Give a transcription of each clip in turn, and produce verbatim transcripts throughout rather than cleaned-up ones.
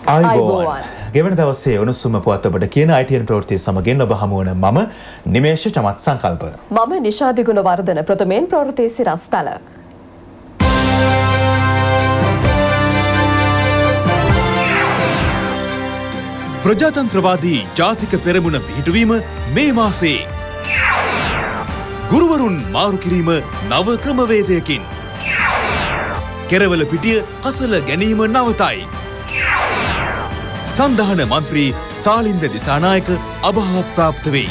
ආයුබෝවන්. ගෙවන දවසේ උණුසුම පුවත් ඔබට කියන I T N ප්‍රවෘත්ති සමගින් ඔබ හමු වන මම නිමේෂ චමත් සංකල්ප. මම නිෂාදි ගුණවර්ධන. ප්‍රථමයෙන් ප්‍රවෘත්ති සිරස්තල. ප්‍රජාතන්ත්‍රවාදී ජාතික පෙරමුණ පිහිටුවීම මේ මාසේ. ගුරුවරුන් මාරු කිරීම නව ක්‍රමවේදයකින්. කෙරවල පිටිය කසල ගැනීම නවතයි. සන්ධාන මන්ත්‍රී ස්ථාලින්ද දිසානායක අභාව ප්‍රාප්ත වෙයි.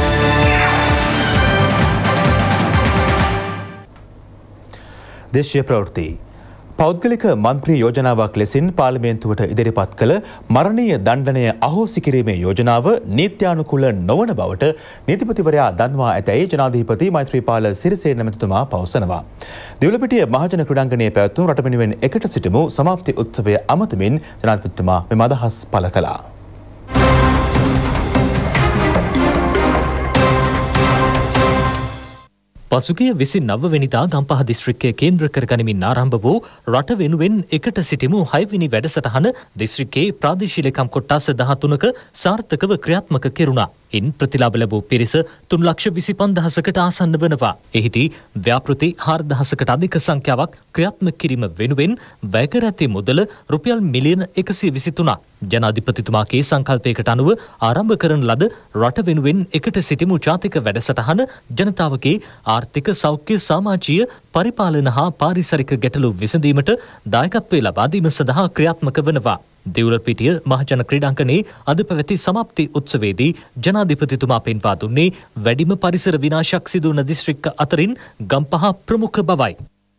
දේශීය ප්‍රවෘත්ති. පෞද්ගලික මන්ත්‍රී යෝජනාවක් ලෙසින් පාර්ලිමේන්තුවට ඉදිරිපත් කළ මරණීය දණ්ඩනය අහෝසි කිරීමේ යෝජනාව නීත්‍යානුකූල නොවන බවට නීතිපතිවරයා දන්වා ඇතැයි ජනාධිපති මෛත්‍රීපාල සිරිසේන මැතිතුමා පවසනවා. දිවුලපිටිය මහජන ක්‍රීඩාංගණයේ පැවැත්වුණු රට වෙනුවෙන් එකට සිටමු සමාප්ති උත්සවය අමතමින් ජනාධිපතිතුමා මෙම අදහස් පළ කළා. පසුගිය විසි නව වෙනිදා ගම්පහ දිස්ත්‍රික්කය කේන්ද්‍ර කර ගනිමින් ආරම්භ වූ රට වෙනුවෙන් එකට සිටිමු හයවෙනි වැඩසටහන දිස්ත්‍රික්කයේ ප්‍රාදේශීය ලේකම් කොට්ටාස දහතුනක සාර්ථකව ක්‍රියාත්මක කෙරුණා. ඉන් ප්‍රතිලාභ ලැබූ පිරිස තුන් ලක්ෂ විසි පන්දහසකට ආසන්න වනවා. එහිදී ව්‍යාපෘති හාරදහසකට අධික සංඛ්‍යාවක් ක්‍රියාත්මක කිරීම වෙනුවෙන් වැය කර ඇති මුදල රුපියල් මිලියන එකසිය විසිතුනක්. ජනාධිපතිතුමාගේ සංකල්පයකට අනුව ආරම්භ කරන ලද රට වෙනුවෙන් එකට සිටිමු ජාතික වැඩසටහන ජනතාවගේ ආර්ථික සෞඛ්‍ය සමාජීය පරිපාලන හා පාරිසරික ගැටලු විසඳීමට දායකත්වය ලබා දීම සඳහා ක්‍රියාත්මක වනවා. දිවුලපිටිය මහජන ක්‍රීඩාංගණයේ අද පැවැති සමාප්ති උත්සවයේදී ජනාධිපතිතුමා පෙන්වා දුන්නේ වැඩිම පරිසර විනාශයක් සිදු වන දිස්ත්‍රික්ක අතරින් ගම්පහ ප්‍රමුඛ බවයි.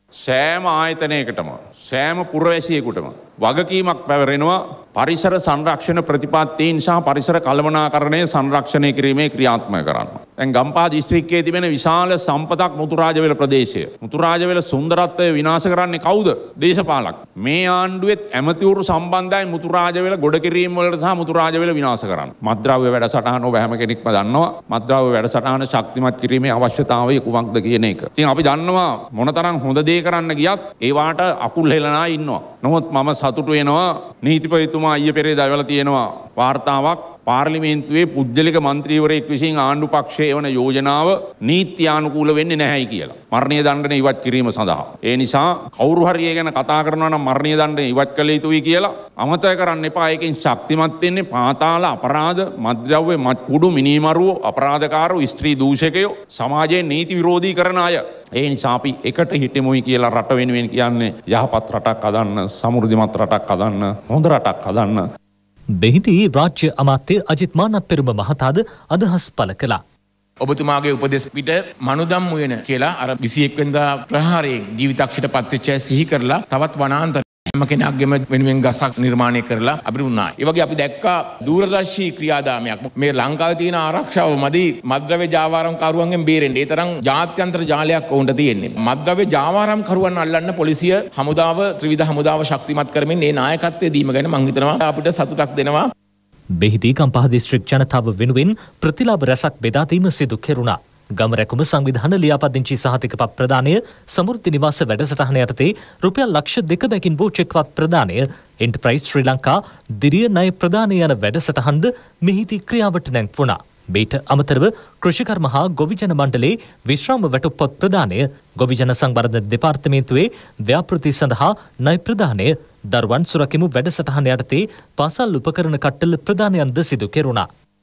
සෑම ආයතනයකටම සෑම පුරවැසියෙකුටම වගකීමක් පැවරෙනවා පරිසර සංරක්ෂණ ප්‍රතිපත්තීන් සහ පරිසර කළමනාකරණය සංරක්ෂණය කිරීමේ ක්‍රියාත්මක කරන්න. දැන් ගම්පහ දිස්ත්‍රික්කයේ තිබෙන විශාල සම්පතක් මුතුරාජවැල ප්‍රදේශය. මුතුරාජවැල සුන්දරත්වය විනාශ කරන්නේ කවුද? දේශපාලක. මේ ආණ්ඩුවෙත් ඇමතිවරු සම්බන්ධයි මුතුරාජවැල ගොඩ කිරීම වලට සහ මුතුරාජවැල විනාශ කරන්න. මත්ද්‍රව්‍ය වැඩසටහන ඔබ හැම කෙනෙක්ම දන්නවා. මත්ද්‍රව්‍ය වැඩසටහන ශක්තිමත් කිරීමේ අවශ්‍යතාවය කුමක්ද කියන එක. ඉතින් අපි දන්නවා මොනතරම් හොඳ දේ කරන්න ගියත් ඒවාට අකුල් හෙලනා ඉන්නවා. නමුත් මම සතුටු වෙනවා නීතිපතිතුමා ඊයේ පෙරේදා එවලා තියෙනවා වාර්තාවක් පාර්ලිමේන්තුවේ පුද්ගලික මන්ත්‍රීවරයෙක් විසින් ආණ්ඩු පක්ෂයේ එවන යෝජනාව නීත්‍යානුකූල වෙන්නේ නැහැයි කියලා. මරණීය දණ්ඩනය ඉවත් කිරීම සඳහා. ඒ නිසා කවුරු හරි ඒ ගැන කතා කරනවා නම් මරණීය දණ්ඩනය ඉවත් කළ යුතුයි කියලා අමතක කරන්න එපා. ඒකෙන් ශක්තිමත් වෙන්නේ පාතාල අපරාධ, මත්ද්‍රව්‍ය, කුඩු, මිනීමරුවෝ, අපරාධකාරෝ, ස්ත්‍රී දූෂකයෝ, සමාජයේ නීති විරෝධී කරන අය. ඒ නිසා අපි එකට හිටමුයි කියලා රට වෙනුවෙන් කියන්නේ යහපත් රටක් හදන්න, සමෘද්ධිමත් රටක් හදන්න, හොඳ රටක් හදන්න. බෙහිදී රාජ්‍ය අමාත්‍ය අජිත් මානප්පෙරුම මහතාද අදහස් පළ කළා. ඔබතුමාගේ උපදෙස් පිට මනුදම් උයන කියලා අර විසි එක් වෙනිදා ප්‍රහාරයෙන් ජීවිතක්ෂයට පත්වෙච්ච අය සිහි කරලා තවත් වනාන්තර හැම කෙනෙක්ගේම වෙනුවෙන් ගසක් නිර්මාණය කරලා අපිට උන්නා. ඒ වගේ අපි දැක්කා දූරදර්ශී ක්‍රියාදාමයක්. මේ ලංකාවේ තියෙන ආරක්ෂාව මදි මත්ද්‍රව්‍ය ජාවාරම්කරුවන්ගෙන් බේරෙන්න. ඒ තරම් ජාත්‍යන්තර ජාලයක් වුණට තියෙන්නේ. මත්ද්‍රව්‍ය ජාවාරම්කරුවන් අල්ලන්න පොලිසිය හමුදාව ත්‍රිවිධ හමුදාව ශක්තිමත් කරමින් මේ නායකත්වයේ දීම ගැන මම හිතනවා අපිට සතුටක් දෙනවා. බෙහිදී ගම්පහ දිස්ත්‍රික් ජනතාව වෙනුවෙන් ප්‍රතිලාභ රැසක් බෙදා දීම සිදු කෙරුණා. ගම රැකුම සංවිධාන ලියාපදිංචි සහතිකපත් ප්‍රදානය සමෘද්ධි නිවාස වැඩසටහන යටතේ රුපියල් ලක්ෂ දෙක බැගින් වූ චෙක්පත් ප්‍රදානය එන්ටර්ප්‍රයිස් ශ්‍රී ලංකා දිරිය ණය ප්‍රදානය යන වැඩසටහන්ද මෙහිදී ක්‍රියාවට නැංවුණා. මේට අමතරව කෘෂිකර්ම හා ගොවිජන මණ්ඩලයේ විශ්‍රාම වැටුප්පොත් ප්‍රදානය, ගොවිජන සංවර්ධන දෙපාර්තමේන්තුවේ ව්‍යාපෘති සඳහා ණය ප්‍රදානය, දරුවන් සුරකිමු වැඩසටහන යටතේ පාසල් උපකරණ කට්ටල ප්‍රදානයන්ද සිදු කෙරුණා.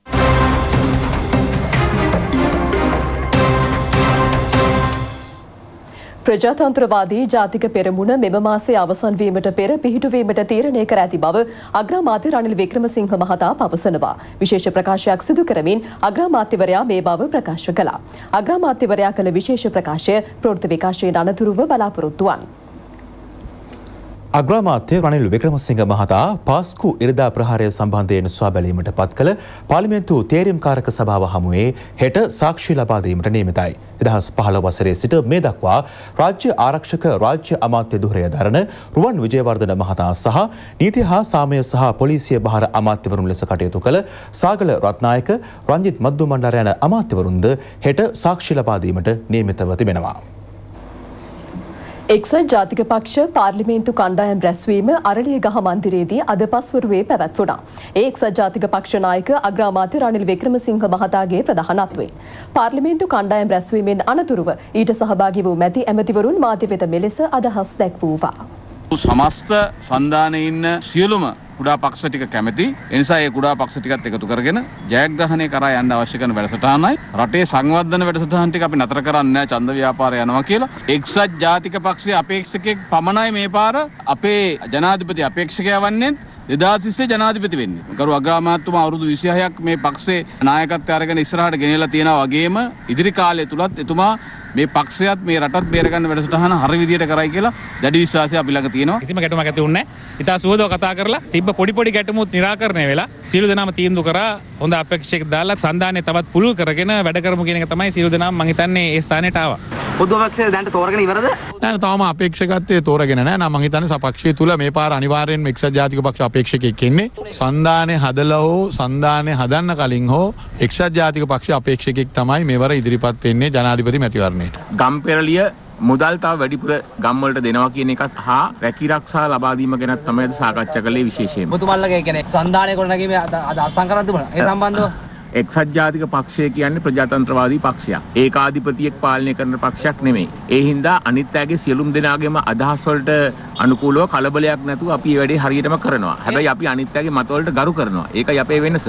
ප්‍රජාතන්ත්‍රවාදී ජාතික පෙරමුණ මෙම මාසයේ අවසන් වීමට පෙර පිහිටුවීමට තීරණය කර ඇති බව අග්‍රාමාත්‍ය රනිල් වික්‍රමසිංහ මහතා පවසනවා. විශේෂ ප්‍රකාශයක් සිදු කරමින් අග්‍රාමාත්‍යවරයා මේ බව ප්‍රකාශ කළා. අග්‍රාමාත්‍යවරයා කළ විශේෂ ප්‍රකාශය ප්‍රවෘත්ති විකාශයෙන් අනතුරුව බලාපොරොත්තු වන්. අග්‍රාමාත්‍ය රනිල් වික්‍රමසිංහ මහතා පාස්කු ඉරිදා ප්‍රහාරය සම්බන්ධයෙන් සොයා බැලීමට පත් කළ පාර්ලිමේන්තු තේරීම්කාරක සභාව හමුවේ හෙට සාක්ෂි ලබා දීමට නියමිතයි. දෙදහස් පහළොව වසරේ සිට මේ දක්වා රාජ්‍ය ආරක්ෂක රාජ්‍ය අමාත්‍ය ධුරය දරන රුවන් විජේවර්ධන මහතා සහ නීති හා සාමය සහ පොලිසිය බහර අමාත්‍යවරුන් ලෙස කටයුතු කළ සාගල රත්නායක, රංජිත් මද්දුමණ්ඩාර යන අමාත්‍යවරුන්ද හෙට සාක්ෂි ලබා දීමට නියමිතව තිබෙනවා. එක්සත් ජාතික පක්ෂ පාර්ලිමේන්තු කණ්ඩායම් රැස්වීම අරලියගහ මන්දිරයේදී අද පස්වරුවේ පැවැත්වුණා. ඒ එක්සත් ජාතික පක්ෂ නායක අග්‍රාමාත්‍ය රනිල් වික්‍රමසිංහ මහතාගේ ප්‍රධානත්වයෙන් පාර්ලිමේන්තු කණ්ඩායම් රැස්වීමෙන් අනතුරුව ඊට සහභාගී වූ මැති ඇමතිවරුන් මාධ්‍ය වෙත මෙලෙස අදහස් දැක්වූවා. සමස්ත සන්ධානයේ ඉන්න සියලුම කුඩා පක්ෂ ටික කැමැති. ඒ නිසා ඒ කුඩා පක්ෂ ටිකත් එකතු කරගෙන ජයග්‍රහණය කරා යන්න අවශ්‍ය කරන වැඩසටහනයි රටේ සංවර්ධන වැඩසටහන ටික අපි නතර කරන්නේ නැහැ ඡන්ද ව්‍යාපාරය යනවා කියලා. එක්සත් ජාතික පක්ෂයේ අපේක්ෂකෙක් පමණයි මේ පාර අපේ ජනාධිපති අපේක්ෂකයා වන්නේ දෙදාස් විස්සේ ජනාධිපති වෙන්නේ. ගරු අග්‍රාමාත්‍යතුමා අවුරුදු විසිහයක් මේ පක්ෂේ නායකත්වය අරගෙන ඉස්සරහට ගෙනියලා තියෙනවා වගේම ඉදිරි කාලය තුලත් එතුමා මේ පක්ෂයත් මේ රටත් බේරගන්න වැඩසටහන හරි විදියට කරයි කියලා දැඩි විශ්වාසය අපි ළඟ තියෙනවා. කිසිම ගැටුමක් ඇති වුණේ නැහැ. ඉතා සුවදව කතා කරලා තිබ්බ පොඩි පොඩි ගැටුමුත් निराකරණය වෙලා සියලු දෙනාම තීන්දුව කරා හොඳ අපේක්ෂක දාලා සන්ධානය තවත් පුළුල් කරගෙන වැඩ කරමු කියන එක තමයි සියලු දෙනාම මම හිතන්නේ ඒ ස්ථානයට ආවා. පොදු අපේක්ෂක දැන් තෝරගෙන ඉවරද? නෑ තාම අපේක්ෂකත්වයේ තෝරගෙන නෑ. නම් මම හිතන්නේ සපක්ෂය තුල මේ පාර අනිවාර්යෙන්ම එක්සත් ජාතික පක්ෂ අපේක්ෂකෙක් ඉන්නේ. සන්ධානය හදලා හෝ සන්ධානය හදන්න කලින් හෝ එක්සත් ජාතික පක්ෂ අපේක්ෂකෙක් තමයි මෙවර ඉදිරිපත් වෙන්නේ ජනාධිපති මැතිවරණයට. ගම්පෙරළිය මුදල් තව වැඩිපුර ගම් වලට දෙනවා කියන එකත් හා රැකී ආරක්ෂා ලබා දීම ගැනත් තමයි අද සාකච්ඡා කළේ විශේෂයෙන්ම. මුතුමල්ලගේ කියන්නේ සන්ධානය ගොඩනැගීමේ අද අසංකරණ තිබුණා. ඒ සම්බන්ධව එක්සත් ජාතික පක්ෂය කියන්නේ ප්‍රජාතන්ත්‍රවාදී පක්ෂයක්. ඒකාධිපතියෙක් පාලනය කරන පක්ෂයක් නෙමෙයි. ඒ හින්දා අනිත් අයගේ සියලුම දෙනාගේම අදහස් වලට අනුකූලව කලබලයක් නැතුව අපි මේ වැඩේ හරියටම කරනවා. හැබැයි අපි අනිත් අයගේ මත වලට ගරු කරනවා. ඒකයි අපේ වෙනස.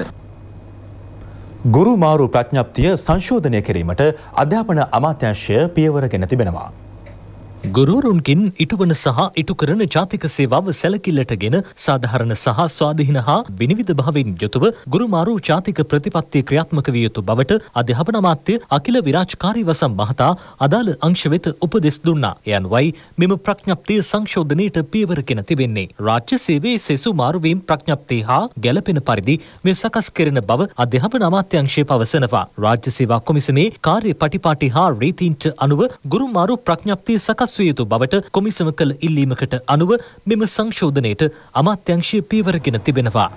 ගුරු මාරු ප්‍රඥප්තිය සංශෝධනය කිරීමට අධ්‍යාපන අමාත්‍යාංශය පියවරගෙන තිබෙනවා. ගුරුවරුන්ගෙන් ඉටුවන සහ ඉටු කරන ජාතික සේවාව සැලකිල්ලටගෙන සාධාරණ සහ ස්වාධීන හා විනිවිද භාවයෙන් යුතුව ගුරුමාරු ජාතික ප්‍රතිපත්තිය ක්‍රියාත්මක විය යුතු බවට අධ්‍යාපන අමාත්‍ය අකිල විරාජ් කාරිවසම් මහතා අදාළ අංශ වෙත උපදෙස් දුන්නා. ඒ අනුවයි මෙම ප්‍රඥප්තිය සංශෝධනයට පියවරගෙන තිබෙන්නේ. රාජ්‍ය සේවයේ සෙසු මාරුවීම් ප්‍රඥප්තිය හා ගැළපෙන පරිදි මේ සකස් කෙරෙන බව අධ්‍යාපන අමාත්‍යාංශය පවසනවා. රාජ්‍ය සේවා කොමිසමේ කාර්ය පටිපාටි හා රීතීන්ට අනුව ගුරුමාරු ප්‍රඥප්තිය සකස් විය යුතු බවට කොමිසම කළ ඉල්ලීමකට අනුව මෙම සංශෝධනයට අමාත්‍යාංශය පියවරගෙන තිබෙනවා.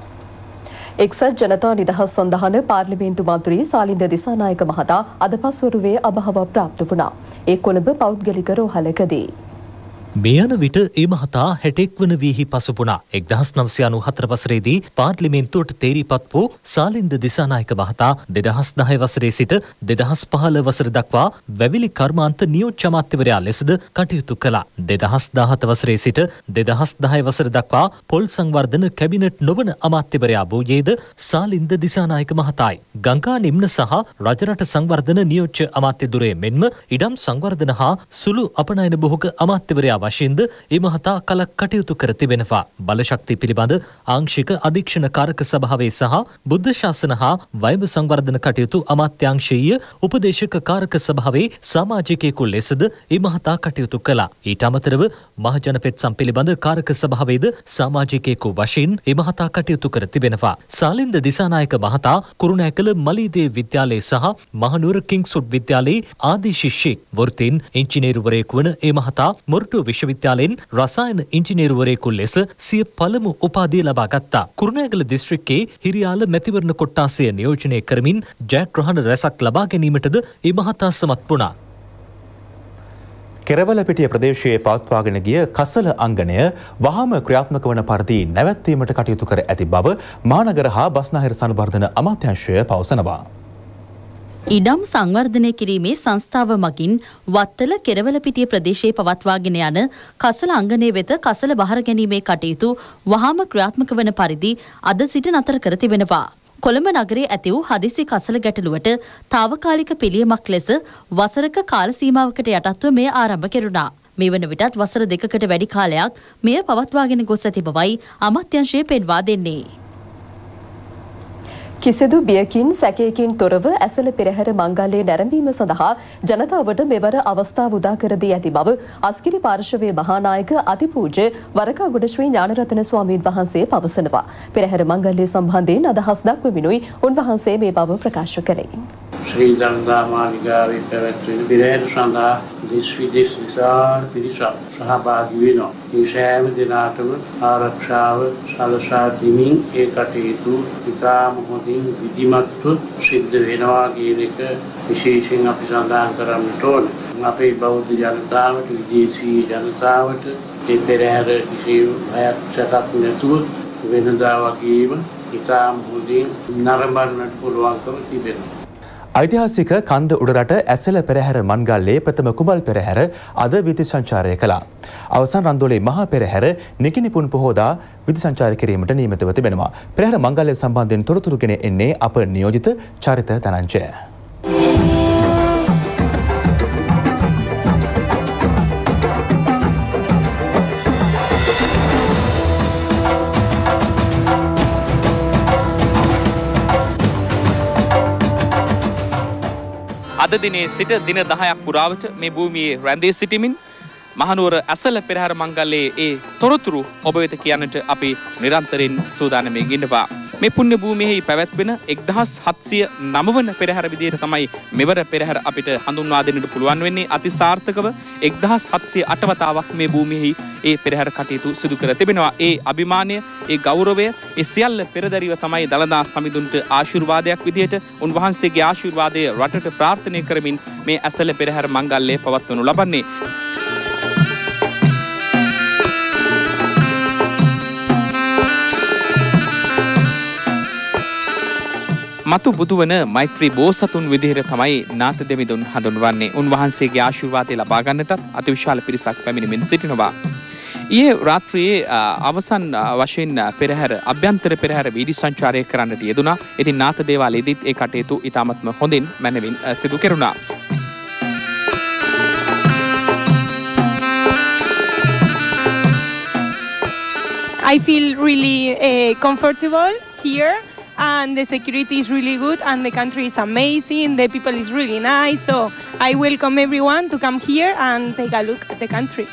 එක්සත් ජනතා නිදහස් සඳහන පාර්ලිමේන්තු මන්ත්‍රී සාලින්ද දිසානායක මහතා අද පස්වරුවේ අභාව ප්‍රාප්ත වුණා. ඒ කොළඹ පෞද්ගලික රෝහලකදී. මේ යන විට ඒ මහතා හැටෙක් වන වීහි පසුපුණා. එක්දහස් නවසිය අනූහතර වසරේදී පාර්ලිමේන්තුවට තේරීපත් වූ සාලින්ද දිසානායක මහතා දෙදහස් දහය වසරේ සිට දෙදහස් පහළ වසර දක්වා වැවිලි කර්මාන්ත නියෝජ්‍ය අමාත්‍යවරයා ලෙසද කටයුතු කළා. දෙදහස් දාහත වසරේ සිට දෙදහස් දහය වසර දක්වා පොල් සංවර්ධන කැබිනට් නොවන අමාත්‍යවරයා වූයේද සාලින්ද දිසානායක මහතායි. ගංගා නිම්න සහ රජරට සංවර්ධන නියෝජ්‍ය අමාත්‍ය දුරේ මෙන්ම ඉඩම් සංවර්ධන හා සුළු අපනයන බොහෝක අමාත්‍යවරයා වශයෙන්ද ඒ මහතා කලක් කටයුතු කර තිබෙනවා. බලශක්ති පිළිබඳ ආංශික අධීක්ෂණ කාරක සභාවේ සහ බුද්ධ ශාසන හා වෛබ සංවර්ධන කටයුතු අමාත්‍යාංශීය උපදේශක කාරක සභාවේ සමාජිකයෙකු ලෙසද ඒ මහතා කටයුතු කළා. ඊට අමතරව මහජන පෙත්සම් පිළිබඳ කාරක සභාවේද සමාජිකයෙකු වශයෙන් ඒ මහතා කටයුතු කර තිබෙනවා. සාලින්ද දිසානායක මහතා කුරුණෑකල මලීදේ විද්‍යාලයේ සහ මහනුවර කිංස්වුඩ් විද්‍යාලයේ ආදී ශිෂ්‍යෙක්. වෘත්තීන් ඉංජිනේරුවරයෙකු වන ඒ මහතා මොරටු විශ්වවිද්‍යාලයෙන් රසායන ඉංජිනේරුවරයෙකු ලෙස සිය පළමු උපාධිය ලබා ගත්තා. කුරුණෑගල දිස්ත්‍රික්කයේ හිරියාල මැතිවරණ කොට්ටාසය නියෝජනය කරමින් ජයග්‍රහණ රැසක් ලබා ගැනීමටද ඒ මහතා සමත් වුණා. කෙරවලපිටිය ප්‍රදේශයේ පවත්වාගෙන ගිය කසල අංගණය වහාම ක්‍රියාත්මක වන පරිදි නැවැත්වීමට කටයුතු කර ඇති බව මහනගර හා බස්නාහිර සංවර්ධන අමාත්‍යාංශය පවසනවා. ඉඩම් සංවර්ධනය කිරීමේ සංස්ථාව මගින් වත්තල කෙරවලපිටිය ප්‍රදේශයේ පවත්වාගෙන යන කසල අංගණය වෙත කසල බහර ගැනීමේ කටයුතු වහාම ක්‍රියාත්මක වන පරිදි අද සිට නතර කර තිබෙනවා. කොළඹ නගරයේ ඇති වූ හදිසි කසල ගැටලුවට తాවකාලික පිළියමක් ලෙස වසරක කාල සීමාවකට යටත්ව මෙය ආරම්භ කෙරුණා. මේ වන විටත් වසර දෙකකට වැඩි කාලයක් මෙය පවත්වාගෙන ගොස් ඇති බවයි අමාත්‍යාංශය පෙන්වා දෙන්නේ. කිසිදු බියකින් සැකයකින් තොරව ඇසළ පෙරහැර මංගල්‍යය නැරඹීම සඳහා ජනතාවට මෙවර අවස්ථාව උදා කර දී ඇති බව අස්ගිරි පාර්ශවයේ මහානායක අතිපූජ්‍ය වරකාගොඩ ශ්‍රී ඥානරතන ස්වාමීන් වහන්සේ පවසනවා. පෙරහැර මංගල්‍යය සම්බන්ධයෙන් අදහස් දක්වමිනුයි උන්වහන්සේ මේ බව ප්‍රකාශ කළේ. ශ්‍රී දළදා මාලිගාවේ පැවැත්වෙන පෙරහැර සඳහා දෙස් විදෙස් විශාල පිරිසක් සහභාගී වෙනවා. මේ සෑම දිනකටම ආරක්ෂාව සලසා දීමින් ඒ කටයුතු ඉතාම හොඳින් විධිමත්ව සිද්ධ වෙනවා කියන එක විශේෂයෙන් අපි සඳහන් කරන්නට ඕන. අපේ බෞද්ධ ජනතාවට විදේශී ජනතාවට මේ පෙරහැර කිසිම අයත් සැකක් නැතුව වෙනදා වගේම ඉතාම හොඳින් නරඹන්නට පුළුවන්කම තිබෙනවා. ඓතිහාසික කන්ද උඩරට ඇසළ පෙරහැර මන්ගල්ලේ ප්‍රථම කුඹල් පෙරහැර අද විදි සංචාරය කළා. අවසන් රන්දෝලේ මහා පෙරහැර නිකිනිපුන් පොහෝදා විදි සංචාරය කිරීමට නියමිතව තිබෙනවා. පෙරහැර මංගල්‍ය සම්බන්ධයෙන් තොරතුරු ගෙන එන්නේ අප නියෝජිත චරිත ධනංජය. අද දිනේ සිට දින දහයක් පුරාවට මේ භූමියේ රැඳී සිටිමින් මහනුවර ඇසළ පෙරහැර මංගල්‍යයේ ඒ තොරතුරු ඔබ වෙත කියන්නට අපි නිරන්තරයෙන් සූදානම්ෙන් ඉන්නවා. මේ පුණ්‍ය භූමියෙහි පැවැත්වෙන එක්දහස් හත්සිය නව වන පෙරහැර විදිහට තමයි මෙවර පෙරහැර අපිට හඳුන්වා දෙන්නට පුළුවන් වෙන්නේ. අති සාර්ථකව එක්දහස් හත්සිය අට වතාවක් මේ භූමියෙහි ඒ පෙරහැර කටයුතු සිදු කර තිබෙනවා. ඒ අභිමානය, ඒ ගෞරවය, ඒ සියල්ල පෙරදරිව තමයි දළදා සමිඳුන්ට ආශිර්වාදයක් විදිහට උන්වහන්සේගේ ආශිර්වාදය රටට ප්‍රාර්ථනා කරමින් මේ ඇසළ පෙරහැර මංගල්‍යය පවත්වනු ලබන්නේ. මතු බුදුවන මෛත්‍රී බෝසතුන් විදිහට තමයි නාථ දෙවිඳුන් හඳුන්වන්නේ. උන්වහන්සේගේ ආශිර්වාදය ලබා ගන්නටත් අතිවිශාල පිරිසක් පැමිණෙමින් සිටිනවා. ඊයේ රාත්‍රියේ අවසන් වශයෙන් පෙරහැර අභ්‍යන්තර පෙරහැර වීදි සංචාරය කරන්නට යෙදුණා. ඉතින් නාථ දේවාලයේදීත් ඒ කටයුතු ඉතාමත්ම හොඳින් මැනවින් සිදු කෙරුණා. I feel really uh, comfortable here. And the security is really good and the country is amazing, the people is really nice, so I welcome everyone to come here and take a look at the country.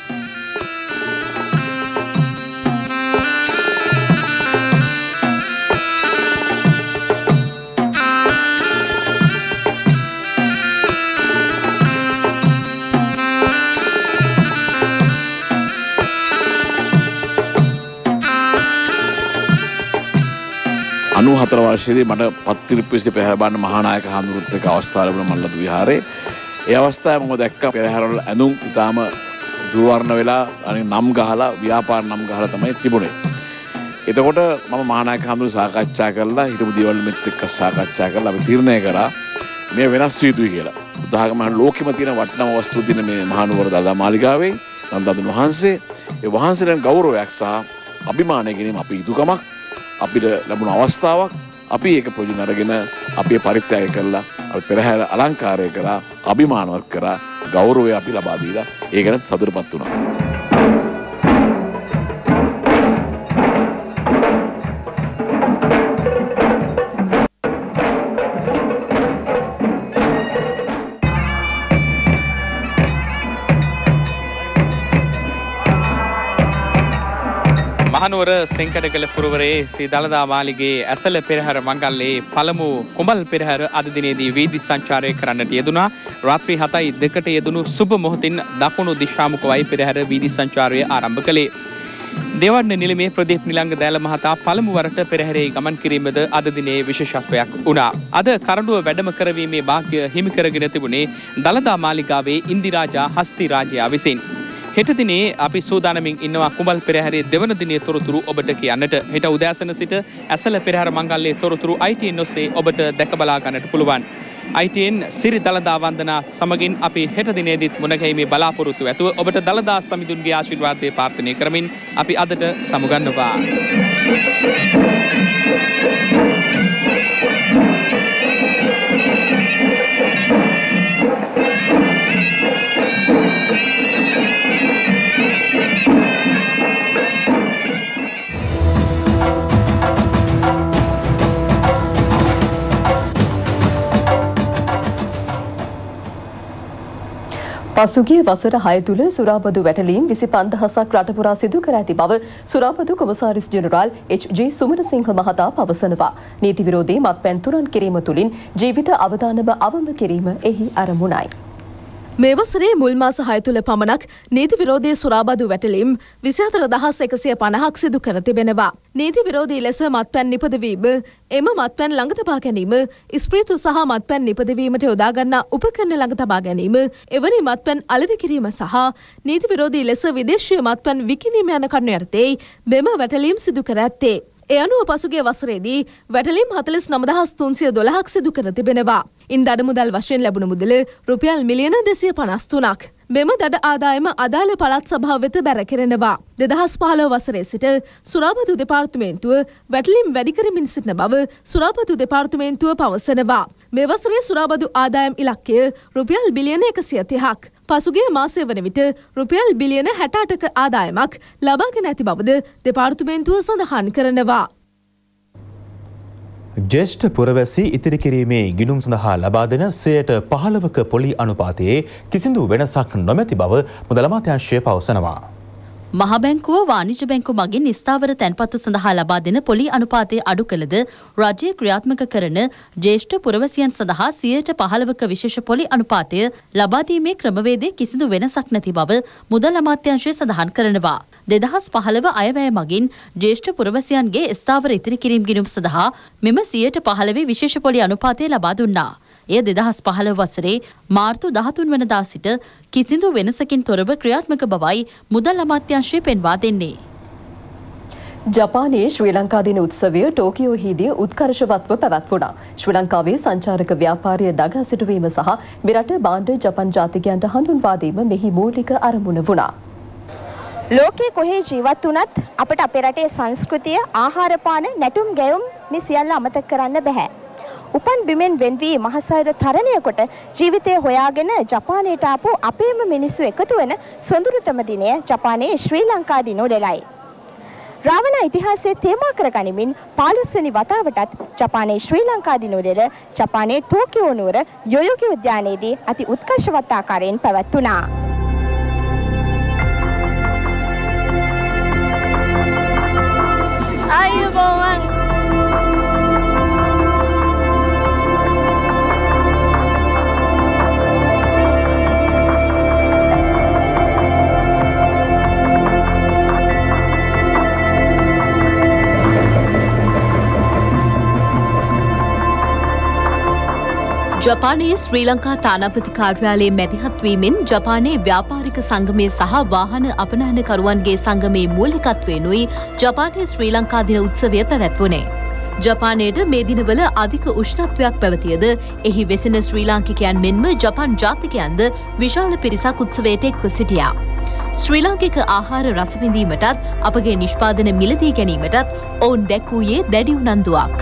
අනූ හතර වර්ෂයේදී මට පත්තිරිප්පුවේ පෙරහැර බලන්න මහානායක හඳුරුත් එක්ක අවස්ථාව ලැබුණා මල්ලතු විහාරේ. ඒ අවස්ථාවේ මම දැක්ක පෙරහැරවල ඇඳුම් ඉතාම දුර්වර්ණ වෙලා අනිත් නම් ගහලා ව්‍යාපාර නම් ගහලා තමයි තිබුණේ. එතකොට මම මහානායක හඳුරු සාකච්ඡා කරලා හිටපු දේවල් මෙත් එක්ක සාකච්ඡා කරලා අපි තීරණය කරා මේ වෙනස් විය යුතුයි කියලා. උදාහරණ මහා ලෝකෙම තියෙන වටිනාම වස්තු තියෙන මේ මහනුවර දළදා මාලිගාවේ නන්දදුන් වහන්සේ ඒ වහන්සේට ගෞරවයක් සහ අභිමානය ගැනීම අපේ යුතුයකමක්. අපිට ලැබුණ අවස්ථාවක්. අපි ඒක ප්‍රයෝජන අරගෙන අපි පරිත්‍යාග කළා. අපි පෙරහැර අලංකාරය කරා, අභිමානවත් කරා, ගෞරවය අපි ලබා දීලා ඒ ගැන සතුටුපත් වුණා. මහනුවර සෙන්කඩගල පුරවරයේ ශ්‍රී දළදා මාලිගයේ ඇසළ පෙරහැර මංගල්‍යයේ පළමු කුඹල් පෙරහැර අද දිනේදී වීදි සංචාරය කරන්නට යෙදුණා. රාත්‍රී හතයි දෙකට යෙදුණු සුබ මොහොතින් දකුණු දිශාමුඛවයි පෙරහැර වීදි සංචාරය ආරම්භ කළේ. දේවර්ණ නිලමේ ප්‍රදීප් නිලංග දෑල මහතා පළමු වරට පෙරහැරේ ගමන් කිරීමද අද දිනේ විශේෂත්වයක් වුණා. අද කරඬුව වැඩම කරවීමේ වාග්ය හිමි කරගෙන තිබුණේ දළදා මාලිගාවේ ඉන්දිරාජා හස්ති රාජයා විසින්. හෙට දිනේ අපි සූදානමින් ඉන්නවා කුඹල් පෙරහැරේ දෙවන දිනේ තොරතුරු ඔබට කියන්නට. හෙට උදෑසන සිට ඇසළ පෙරහැර මංගල්‍යයේ තොරතුරු I T N ඔස්සේ ඔබට දැක බලා ගන්නට පුළුවන්. I T N සිරි දළදා වන්දනා සමගින් අපි හෙට දිනේදීත් මුණගැහිමේ බලාපොරොත්තු ඇතුව ඔබට දළදා සමිඳුන්ගේ ආශිර්වාදය ප්‍රාර්ථනා කරමින් අපි අදට සමුගන්නවා. පසුගිය වසර හය තුළ සුරාබදු වැටලීම් විසි පන්දහසක් රටපුරා සිදු කර ඇති බව සුරාබදු commissioner general H G Sumanasinghe මහතා පවසනවා. නීති විරෝධී මත්පැන් තුරන් කිරීම තුළින් ජීවිත අවදානම අවම කිරීම එහි අරමුණයි. මේ වසරේ මුල් මාස හය තුළ පමණක් නීති විරෝධී සුරාබදු වැටලීම් විසිහතර දහස් එකසිය පනහක් සිදු කර තිබෙනවා. නීති විරෝධී ලෙස මත්පැන් නිපදවීම, එම මත්පැන් ළඟ තබා ගැනීම, ස්ප්‍රීතු සහ මත්පැන් නිපදවීමට යොදාගන්නා උපකරණ ළඟ තබා ගැනීම, එවැනි මත්පැන් අලෙවි කිරීම සහ නීති විරෝධී ලෙස විදේශීය මත්පැන් විකිණීම යන කරුණු යටතේ මෙම වැටලීම් සිදු කර ඇත්තේ. ඒ අනුව පසුගිය වසරේදී වැටලීම් හතළිස් නව දහස් තුන්සිය දොළහක් සිදු කර තිබෙනවා. ඉන් දඩ මුදල් වශයෙන් ලැබුණු මුදල රුපියල් මිලියන දෙසිය පනස් තුනක්. මෙම දඩ ආදායම අදාළ පළාත් සභාව වෙත බැර කෙරෙනවා. දෙදහස් පහළොව වසරේ සිට සුරාබදු දෙපාර්තමේන්තුව වැටලීම් වැඩි කරමින් සිටින බව සුරාබදු දෙපාර්තමේන්තුව පවසනවා. මේ වසරේ සුරාබදු ආදායම් ඉලක්කය රුපියල් බිලියන එකසිය තිහක්. පසුගිය මාසය වන විට රුපියල් බිලියන හැට අටක ආදායමක් ලබාගෙන ඇති බවද දෙපාර්තමේන්තුව සඳහන් කරනවා. ජේෂ්ඨ පුරවැසි ඉතිරි කිරීමේ ගිණුම් සඳහා ලබා දෙන සයට පහළවක පොලි අනුපාතයේ කිසිදු වෙනසක් නොමැති බව මුදල් අමාත්‍යාංශය පවසනවා. මහා බැංකුව වාණිජ්‍ය බැංකු මගින් ස්ථාවර තැන්පත්තු සඳහා ලබා දෙන පොලි අනුපාතය අඩු කළද රජය ක්‍රියාත්මක කරන ජේෂ්ඨ පුරවැසියන් සඳහා සියයට පහළවක විශේෂ පොලි අනුපාතය ලබා දීමේ ක්‍රමවේදයේ කිසිදු වෙනසක් නැති බව මුදල් අමාත්‍යාංශය සඳහන් කරනවා. දෙදහස් පහළව අයවැය මගින් ජේෂ්ඨ පුරවැසියන්ගේ ස්ථාවර ඉතිරි කිරීම් ගිණුම් සඳහා මෙම සියයට පහළවේ විශේෂ පොලි අනුපාතය ලබා දුන්නා. එය දෙදහස් පහළව වසරේ මාර්තු දහතුන් වනදා සිට කිසිදු වෙනසකින් තොරව ක්‍රියාත්මක බවයි මුදල් අමාත්‍යාංශය පෙන්වා දෙන්නේ. ජපානයේ ශ්‍රී ලංකා දින උත්සවය ටෝකියෝහිදී උත්කර්ෂවත්ව පැවැත්වුණා. ශ්‍රී ලංකාවේ සංචාරක ව්‍යාපාරය දගා සිටුවීම සහ මෙරට භාණ්ඩ ජපන් ජාතිකයන්ට හඳුන්වා දීම මෙහි මූලික අරමුණ වුණා. ලෝකයේ කොහේ ජීවත් වුණත් අපට අපේ රටේ සංස්කෘතිය, ආහාර පාන, නැටුම් ගැයුම් මේ සියල්ල අමතක කරන්න බෑ. උපන් බිමෙන් වෙන් වී මහසයුර තරණය කොට ජීවිතය හොයාගෙන ජපානයට ආපු අපේම මිනිස්සු එකතු වෙන සොඳුරුතම දිනය ජපානයේ ශ්‍රී ලංකා දින උළෙලයි. රාවණ ඉතිහාසයේ තේමා කරගනිමින් පහළොස්වෙනි වතාවටත් ජපානයේ ශ්‍රී ලංකා දින උළෙල ජපානයේ ටෝකියෝ නුවර යොයෝගි උද්‍යානයේදී අති උත්කර්ෂවත් ආකාරයෙන් පැවැත්වුණා. ආයුබෝවන් ජපානයේ ශ්‍රී ලංකා තානාපති කාර්යාලයේ මැදිහත්වීමෙන් ජපානයේ ව්‍යාපාරික සංගමය සහ වාහන අපනයනකරුවන්ගේ සංගමේ මූලිකත්වයෙනුයි ජපානයේ ශ්‍රී ලංකා දින උත්සවය පැවැත්වුණේ. ජපානයට මේ දිනවල අධික උෂ්ණත්වයක් පැවතියද එහි වෙසෙන ශ්‍රී ලාංකිකයන් මෙන්ම ජපාන් ජාතිකයන්ද විශාල පිරිසක් උත්සවයට එක්ව සිටියා. ශ්‍රී ලාංකික ආහාර රස විඳීමටත් අපගේ නිෂ්පාදන මිලදී ගැනීමටත් ඔවුන් දැක්වූයේ දැඩි උනන්දුවක්.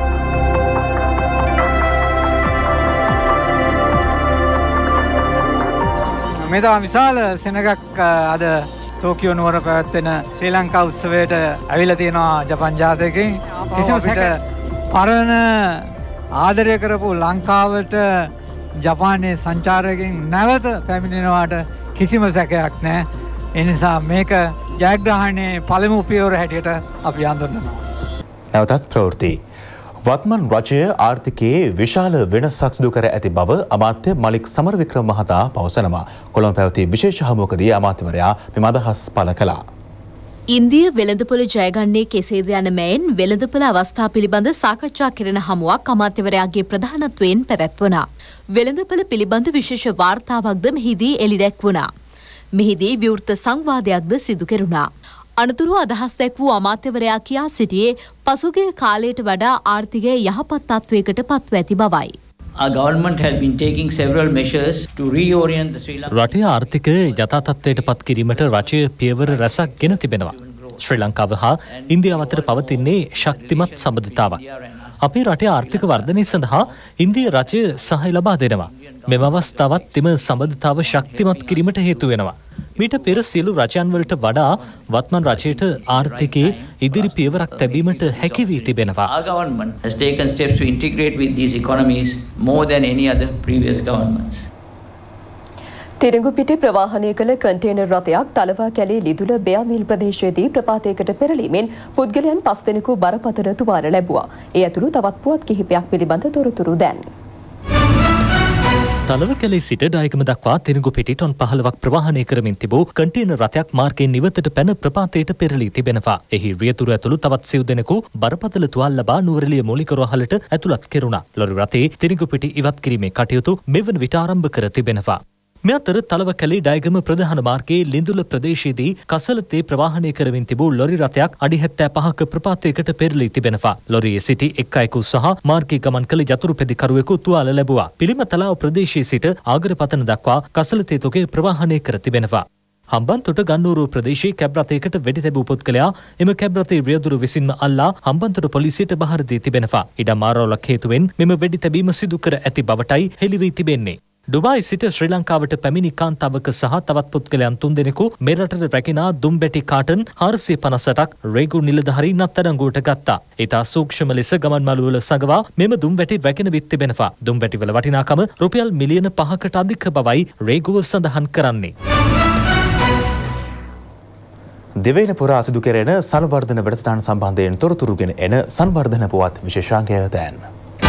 මේ තම විශාල සෙනගක් අද ටෝකියෝ නුවර පැවැත්වෙන ශ්‍රී ලංකා උත්සවයට ඇවිල්ලා තියෙනවා ජපාන් ජාතිකයන්. කිසිම සැක පරණ ආදරය කරපු ලංකාවට ජපානයේ සංචාරකයන් නැවත පැමිණෙනවාට කිසිම සැකයක් නැහැ. ඒ නිසා මේක ජයග්‍රහණයේ පළමු පියවර හැටියට අපි හඳුන්වනවා. නැවතත් ප්‍රවෘත්ති. වත්මන් රජය ආර්ථිකයේ විශාල වෙනසක් සිදු කර ඇති බව අමාත්‍ය මලික් සමරවික්‍රම මහතා පවසනවා. කොළඹ පැවති විශේෂ හමුවකදී අමාත්‍යවරයා මෙම අදහස් පළ කළා. ඉන්දිය වෙළඳපොළ ජයගන්නේ කෙසේද යන මෙයින් වෙළඳපොළ අවස්ථා පිළිබඳ සාකච්ඡා කෙරෙන හමුවක් අමාත්‍යවරයාගේ ප්‍රධානත්වයෙන් පැවැත්වුණා. වෙළඳපොළ පිළිබඳ විශේෂ වාර්තාවක්ද මෙහිදී එළිදැක්වුණා. මෙහිදී විවෘත සංවාදයක්ද සිදු කෙරුණා. අනතුරු අදහස් දැක් වූ අමාත්‍යවරයා කියා සිටියේ පසුගිය කාලයට වඩා ආර්ථිකය යහපත් තත්වයකට පත්ව ඇති බවයි. Our government has been taking several measures to reorient the Sri Lanka. රටේ ආර්ථිකය යථා තත්ත්වයට පත් කිරීමට රජය පියවර රැසක් ගෙන තිබෙනවා. ශ්‍රී ලංකාව හා ඉන්දියාව අතර පවතින්නේ ශක්තිමත් සම්බන්ධතාවක්. අපේ රටේ ආර්ථික වර්ධනය සඳහා ඉන්දිය රජය සහාය ලබා දෙනවා. මෙම අවස්ථාවත් එම සම්බන්ධතාව ශක්තිමත් කිරීමට හේතු වෙනවා. මීට පෙර සියලු රජයන් වලට වඩා වත්මන් රජයට ආර්ථිකයේ ඉදිරි පියවරක් තැබීමට හැකි වී තිබෙනවා. Our government has taken steps to integrate with these economies more than any other previous governments. තිරිඟුපිටි ප්‍රවාහනය කළ කන්ටේනර් රථයක් තලවා කැලේ ලිදුල බෙයාමිල් ප්‍රදේශයේදී ප්‍රපාතයකට පෙරලීමෙන් පුද්ගලයන් පස් දෙනෙකු බරපතල තුවාල ලැබුවා. ඒ ඇතුළු තවත් පුවත් කිහිපයක් පිළිබඳ තොරතුරු දැන්. තලව කැලේ සිට ඩායගම දක්වා තිරිඟුපිටි ටොන් පහළොවක් ප්‍රවාහනය කරමින් තිබූ කන්ටේනර් රථයක් මාර්ගයෙන් නිවතට පැන ප්‍රපාතයට පෙරලී තිබෙනවා. එහි රියතුරු ඇතුළු තවත් සිව් දෙනෙකු බරපතල තුවාල ලබා නුවරඑළිය මූලික රෝහලට ඇතුළත් කෙරුණා. ලොරි රථයේ තිරිඟුපිටි ඉවත් කිරීමේ කටයුතු මෙවන විට ආරම්භ කර තිබෙනවා. මේ අතර තලව කැලේ ඩායගම ප්‍රධාන මාර්ගයේ ලිඳුල ප්‍රදේශයේදී කසලතේ ප්‍රවාහනය කරමින් තිබූ ලොරි රථයක් අඩි හැත්තෑ පහක ප්‍රපාතයකට පෙරලී තිබෙනවා. ලොරියේ සිටි එක් අයෙකු සහ මාර්ගයේ ගමන් කළ යතුරු පෙදිකරුවෙකු තුවාල ලැබුවා. පිළිම තලාව ප්‍රදේශයේ සිට ආගරපතන දක්වා කසලතේ තොගේ ප්‍රවාහනය කර තිබෙනවා. හම්බන්තොට ගන්නූරුව ප්‍රදේශයේ කැබ් රථයකට වෙඩි තැබූ පුද්ගලයා එම කැබ් රථයේ රියදුරු විසින්ම අල්ලා හම්බන්තොට පොලිසියට බහර දී තිබෙනවා. ඉඩම් ආරවුලක් හේතුවෙන් මෙම වෙඩි තැබීම සිදු කර ඇති බවටයි හෙළි වී තිබෙන්නේ. ඩුබායි සිට ශ්‍රී ලංකාවට පැමිණි කාන්තාවක සහ තවත් පුද්ගලයන් තුන්දෙනෙකු මෙරටට රැකිනා දුම්බැටි කාටන් හාරසිය පනසටක් රේගු නිලධාරී නත්තඩංගුවට ගත්තා. ඉතා සූක්ෂම ලෙස ගමන් මළුවල සඟවා මෙම දුම්බැටි රැගෙන විත් තිබෙනවා. දුම්බැටිවල වටිනාකම රුපියල් මිලියන පහකට අධික බවයි රේගුව සඳහන් කරන්නේ. දෙවයින පුරා සිදු කෙරෙන සංවර්ධන වැඩසටහන සම්බන්ධයෙන් තොරතුරුගෙන එන සංවර්ධන පුවත් විශේෂාංගය දැන්.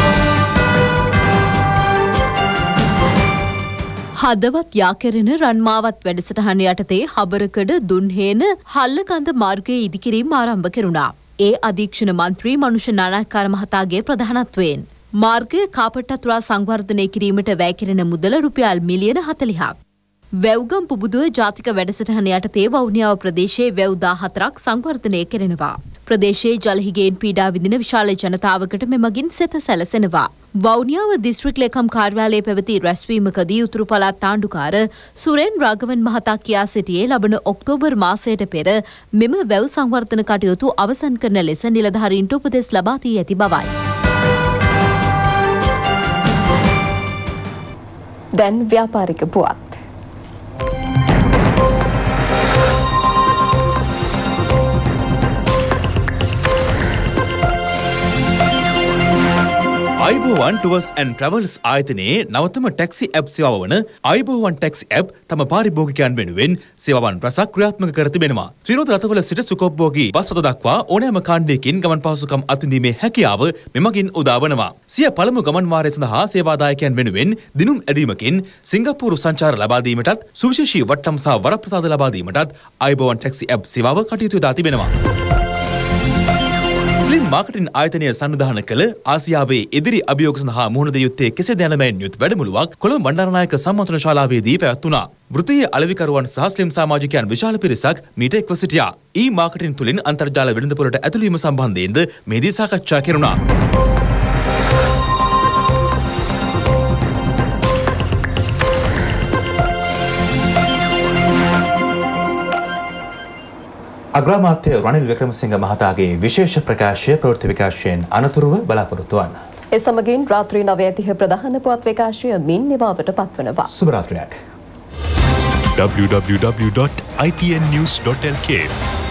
හදවත් යාකරන රන්මාවත් වැඩසටහන යටතේ හබරකඩ දුන්හේන හල්ලකන්ද මාර්ගයේ ඉදිකිරීම ආරම්භ කෙරුණා. ඒ අධීක්ෂණ මන්ත්‍රී මනුෂ්‍ය නානායක්කාර මහතාගේ ප්‍රධානත්වයෙන්. මාර්ගය කාපට්ටතුරා සංවර්ධනය කිරීමට වැය කෙරෙන මුදල රුපියල් මිලියන හතළිහක්. වැව්ගම් පුබුදුව ජාතික වැඩසටහන යටතේ වවුනියාව ප්‍රදේශයේ වැව් දාහතරක් සංවර්ධනය කෙරෙනවා. ප්‍රදේශයේ ජලහිගේන් පීඩා විඳින විශාල ජනතාවකට මෙමගින් සෙත සැලසෙනවා. වවුනියාව දිස්ත්‍රික් ලේකම් කාර්යාලයේ පැවති රැස්වීමකදී උතුරු පළාත් ආණ්ඩුකාර සුරේන් රාඝවන් මහතා කියා සිටියේ ලබන ඔක්තෝබර් මාසයට පෙර මෙම වැව් සංවර්ධන කටයුතු අවසන් කරන ලෙස නිලධාරීන්ට උපදෙස් ලබා දී ඇති බවයි. දැන් ව්‍යාපාරික පුවත්. අයිබෝවන් ටුවර්ස් ඇන්ඩ් ට්‍රැවල්ස් ආයතනයේ නවතම ටැක්සි ඇප් සේවාව වන අයිබෝවන් ටැක්සි ඇප් තම පාරිභෝගිකයන් වෙනුවෙන් සේවාවන් රැසක් ක්‍රියාත්මක කර තිබෙනවා. ත්‍රිරෝද රථවල සිට සුඛෝපභෝගී බස් රථ දක්වා ඕනෑම කාණ්ඩයකින් ගමන් පහසුකම් අත්විඳීමේ හැකියාව මෙමගින් උදා වනවා. සිය පළමු ගමන් වාරය සඳහා සේවාදායකයන් වෙනුවෙන් දිනුම් ඇදීමකින් සිංගප්පූරු සංචාර ලබා දීමටත් සුවිශේෂී වට්ටම් සහ වරප්‍රසාද ලබා දීමටත් අයිබෝවන් ටැක්සි ඇප් සේවාව කටයුතු යොදා තිබෙනවා. ස්ලිම් මාකටින් ආයතනය සන්නිධාන කළ ආසියාවේ ඉදිරි අභියෝග සඳහා මුහුණ දිය යුත්තේ කෙසේද යනමැන් යුත් වැඩමුළුවක් කොළඹ බණ්ඩාරනායක සම්මන්ත්‍රණ ශාලාවේදී පැවැත්වුණා. වෘත්තීය අලෙවිකරුවන් සහ ස්ලිම් සමාජිකයන් විශාල පිරිසක් මීට එක්ව සිටියා. ඊ මාකටින් තුලින් අන්තර්ජාල වෙළඳපොළට ඇතුළු වීම සම්බන්ධයෙන්ද මෙහිදී සාකච්ඡා කෙරුණා. අග්‍රාමාත්‍ය රනිල් වික්‍රමසිංහ මහතාගේ විශේෂ ප්‍රකාශය ප්‍රවෘත්ති විකාශයෙන් අනතුරුව බලාපොරොත්තු වන්න. ඒ සමගින් රාත්‍රී නවය තිහ ප්‍රධාන පුවත් විකාශය මින් නිවාවට පත්වනවා. සුබ රාත්‍රියක්. w w w dot i t n news dot l k